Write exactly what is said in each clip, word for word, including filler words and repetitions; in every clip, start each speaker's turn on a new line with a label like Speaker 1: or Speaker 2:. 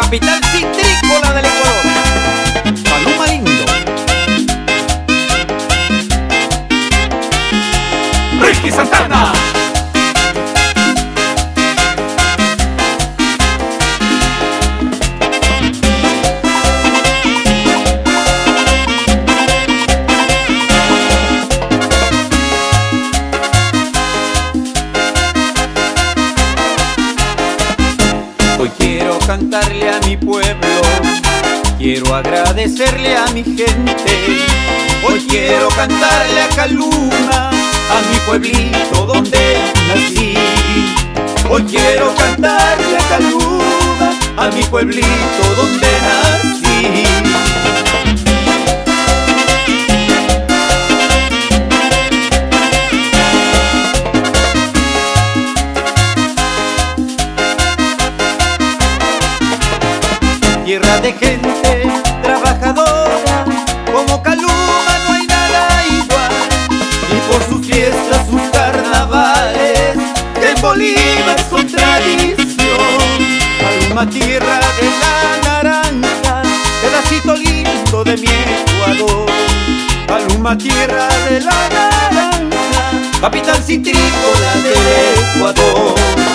Speaker 1: capital citrícola del Ecuador, Paloma lindo.
Speaker 2: Ricky Santana.
Speaker 1: Hoy quiero cantarle a mi pueblo, quiero agradecerle a mi gente. Hoy quiero cantarle a Caluma, a mi pueblito donde nací. Hoy quiero cantarle a Caluma, a mi pueblito donde nací. Tierra de gente trabajadora, como Caluma no hay nada igual. Y por sus fiestas, sus carnavales, que en Bolívar son tradición. Caluma, tierra de la naranja, pedacito lindo de mi Ecuador. Caluma, tierra de la naranja, capital citrícola del Ecuador.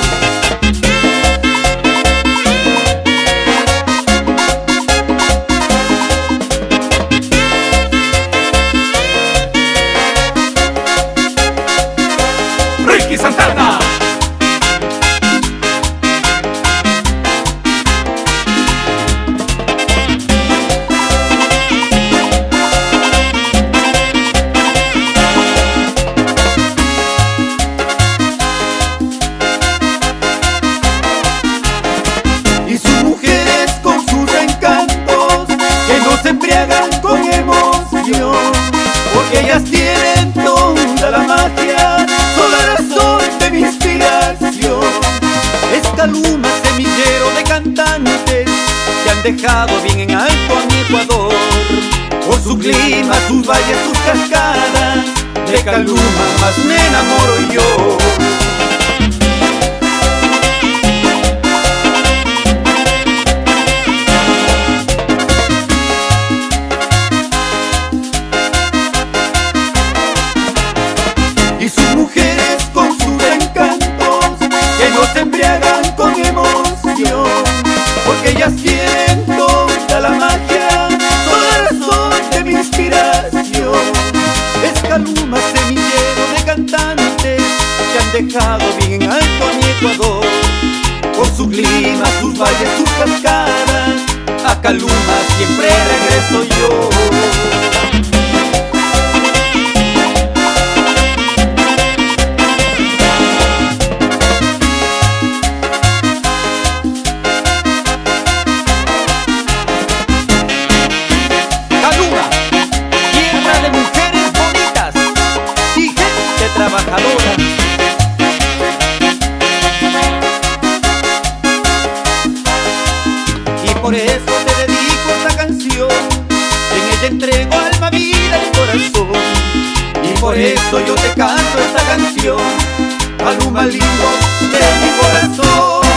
Speaker 2: Ricky Santana.
Speaker 1: Y sus mujeres con sus encantos, que no se embriagan con emoción, porque ellas tienen toda la magia, son la razón de mi inspiración. Es Caluma, semillero de cantantes que han dejado bien en alto a mi Ecuador. Por su clima, sus valles, sus cascadas, de Caluma más me enamoro yo. Y sus mujeres con sus encantos, que no se embriagan con emoción, porque ellas tienen toda la magia, son la razón de mi inspiración. Es Caluma, semillero de cantantes que han dejado bien en alto a mi Ecuador. Por su clima, sus valles, sus cascadas, a Caluma siempre regreso yo. Trabajadora. Y por eso te dedico esta canción, en ella entrego alma, vida y corazón. Y por eso yo te canto esta canción, Caluma lindo de mi corazón.